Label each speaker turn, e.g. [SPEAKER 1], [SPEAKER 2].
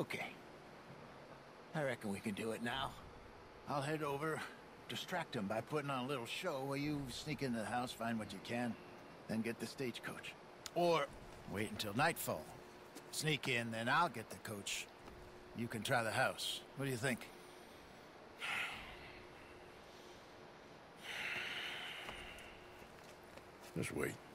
[SPEAKER 1] Okay. I reckon we can do it now. I'll head over, distract him by putting on a little show while you sneak into the house, find what you can, then get the stagecoach. Or wait until nightfall. Sneak in, then I'll get the coach. You can try the house. What do you think?
[SPEAKER 2] Just wait.